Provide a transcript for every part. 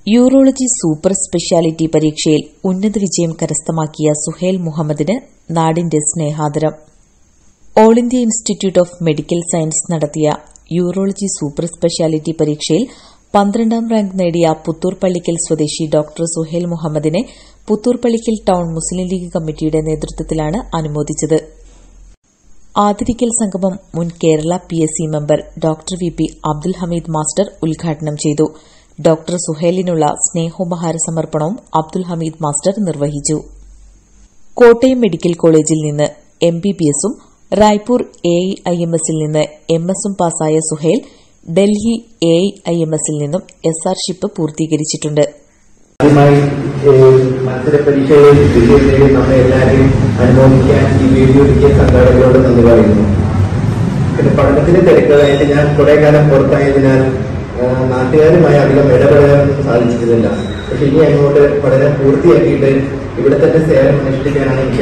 Urology super speciality പരീക്ഷയിൽ ഉന്നത വിജയം കരസ്ഥമാക്കിയ സുഹൈൽ മുഹമ്മദിന് നാടിന്റെ സ്നേഹാദരം. All India institute of medical science നടത്തിയ യൂറോളജി സൂപ്പർ സ്പെഷ്യാലിറ്റി പരീക്ഷയിൽ 12ാം റാങ്ക് നേടിയ പുത്തൂർ പള്ളിക്കൽ സ്വദേശി ഡോക്ടർ സുഹൈൽ മുഹമ്മദിനെ പുത്തൂർ പള്ളിക്കൽ ടൌൺ മുസ്ലിം ലീഗ് കമ്മിറ്റിയുടെ നേതൃത്വത്തിലാണ് അനുമോദിച്ചത്. ആദരിക്കൽ സംഗമം മുൻ Kerala PSC member doctor VP Abdul Hameed master ഉദ്ഘാടനം ചെയ്തു. ഡോക്ടർ സുഹൈലിനുള്ള സ്നേഹോപഹാര സമർപ്പണവും അബ്ദുൽ ഹമീദ് മാസ്റ്റർ നിർവഹിച്ചു. കോട്ടയം മെഡിക്കൽ കോളേജിൽ നിന്ന് MBBSഉം റായ്പൂർ AIIMSൽ നിന്ന് MS പാസായ സുഹൈൽ ഡൽഹി AIIMSൽ നിന്നും SR ഷിപ്പ് പൂർത്തീകരിച്ചിട്ടുണ്ട്. ആദ്യമായി മത്സരപരീക്ഷയിൽ വിജയം നേടി നമ്മളെ എല്ലാവരെയും അനുമോദിക്കാൻ ഈ വീഡിയോ ഒരുക്കിയ സംഘാടകരോട് നന്ദി പറയുന്നു. പിന്നെ പഠനത്തിന്റെ തിരക്കുകളായിട്ട് ഞാൻ കുറെ കാലം പുറത്തായതിനാൽ നാട്ടുകാരുമായി അധികം ഇടപെടാനൊന്നും സാധിച്ചിരുന്നില്ല. പക്ഷെ ഇനി അങ്ങോട്ട് പഠനം പൂർത്തിയാക്കിയിട്ട് ഇവിടെ തന്നെ സേവനം അനുഷ്ഠിക്കാനാണ് എനിക്ക്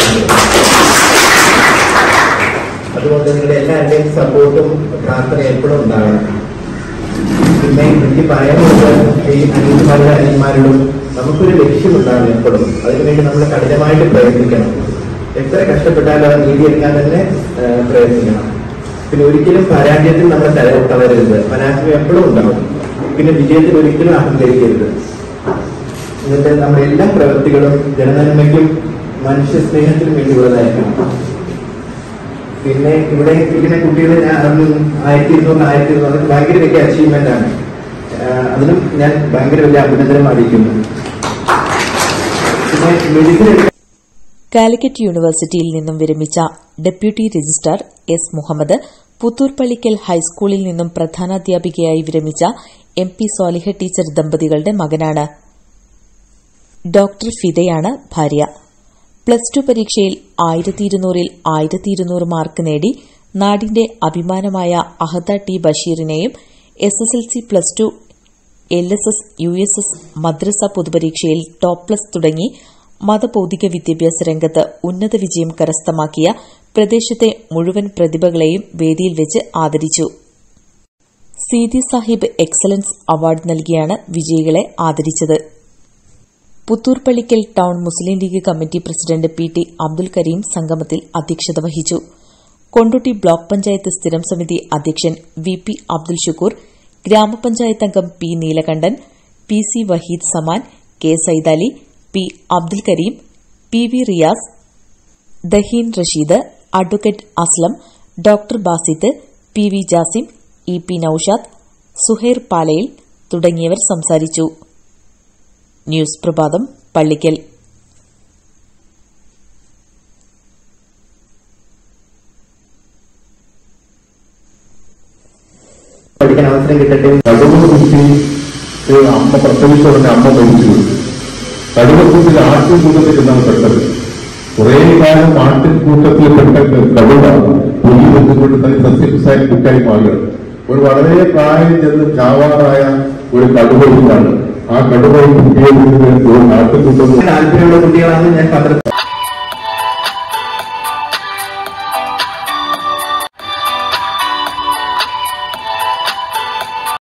അതുകൊണ്ട് നിങ്ങളുടെ എല്ലാവരുടെയും സപ്പോർട്ടും പ്രാർത്ഥന എപ്പോഴും ഉണ്ടാകണം. പിന്നെ എനിക്ക് പറയാനുള്ളത് ഈ അനിയന്മാരുടെ അനിയന്മാരോടും നമുക്കൊരു ലക്ഷ്യമുണ്ടാകും എപ്പോഴും. അതിനുവേണ്ടി നമ്മൾ കഠിനമായിട്ട് പ്രയത്നിക്കണം. എത്ര കഷ്ടപ്പെട്ടാലും അത് നേടിയെടുക്കാൻ തന്നെ പ്രയത്നിക്കണം. പിന്നെ ഒരിക്കലും പരാജയത്തിൽ നമ്മൾ തളരരുത്. പരാജയം എപ്പോഴും ഉണ്ടാവും. പിന്നെ വിജയത്തിൽ ഒരിക്കലും അഹങ്കരിക്കരുത്. എന്നിട്ട് നമ്മുടെ എല്ലാ പ്രവൃത്തികളും ജനനന്മയ്ക്കും മനുഷ്യ സ്നേഹത്തിനും വേണ്ടിയുള്ളതായിരിക്കണം. പിന്നെ ഇവിടെ ഇരിക്കുന്ന കുട്ടികളെ ഞാൻ 1200 ഭയങ്കര വലിയ അച്ചീവ്മെന്റ് ആണ്. അതിനും ഞാൻ ഭയങ്കര വലിയ അഭിനന്ദനം അറിയിക്കുന്നു. പിന്നെ മെഡിക്കൽ കാലിക്കറ്റ് യൂണിവേഴ്സിറ്റിയിൽ നിന്നും വിരമിച്ച deputy registrar S Muhammad, Puthur Pallikkal ഹൈസ്കൂളിൽ നിന്നും പ്രധാനാധ്യാപികയായി വിരമിച്ച MP സ്വാലിഹ ടീച്ചർ ദമ്പതികളുടെ മകനാണ്. ഡോക്ടർ ഫിദയാണ് ഭാര്യ. +2 പരീക്ഷയിൽ 1200-ൽ 1200 മാർക്ക് നേടി നാടിന്റെ അഭിമാനമായ അഹദ T ബഷീറിനെയും SSLC +2 LSS USS മദ്രസ പൊതുപരീക്ഷയിൽ ടോപ്പ്+ തുടങ്ങി മതഭൌതിക വിദ്യാഭ്യാസ രംഗത്ത് ഉന്നത വിജയം കരസ്ഥമാക്കിയ പ്രദേശത്തെ മുഴുവൻ പ്രതിഭകളെയും വേദിയിൽ വെച്ച് ആദരിച്ചു. സീതി സാഹിബ് എക്സലൻസ് അവാർഡ് നൽകിയാണ് വിജയികളെ ആദരിച്ചത്. Puthur Pallikkal town Muslim League committee president PT Abdul Kareem സംഗമത്തിൽ അധ്യക്ഷത വഹിച്ചു. കൊണ്ടോട്ടി ബ്ലോക്ക് പഞ്ചായത്ത് സ്ഥിരം സമിതി അധ്യക്ഷൻ VP അബ്ദുൽ ഷുക്കൂർ, ഗ്രാമപഞ്ചായത്ത് അംഗം P Neelakandan, PC Waheed Saman, K Saidali, P Abdul Kareem, PV Riyas, Daheen Rasheed, advocate Aslam, doctor Basith, PV Jasim, EP Noushad, Suhair Palayil തുടങ്ങിയവർ സംസാരിച്ചു. ന്യൂസ് പ്രഭാതം, പള്ളിക്കൽ. പഠിക്കാൻ അവസരം കിട്ടട്ടെ. അമ്മ പ്രസവിച്ച ഉടനെ അമ്മ മരിച്ചു. കടുവക്കൂട്ടിൽ ആട്ടിൻകൂട്ടത്തിൽ നിന്നാണ് പെട്ടത്. കുറെ കാലം ആട്ടിൻകൂട്ടത്തിൽ പെട്ട കടുവ പുലി ബന്ധപ്പെട്ട് തന്നെ സസ്യസായി കുറ്റായി മാറുക. ഒരു വളരെ പ്രായം ചെന്ന് ചാവാറായ ഒരു കടുവയിലാണ്. ആ കടുവയിൽ ഉപയോഗിക്കുന്നത് ആട്ടിൻകൂട്ടം താല്പര്യമുള്ള കുട്ടികളാണ് ഞാൻ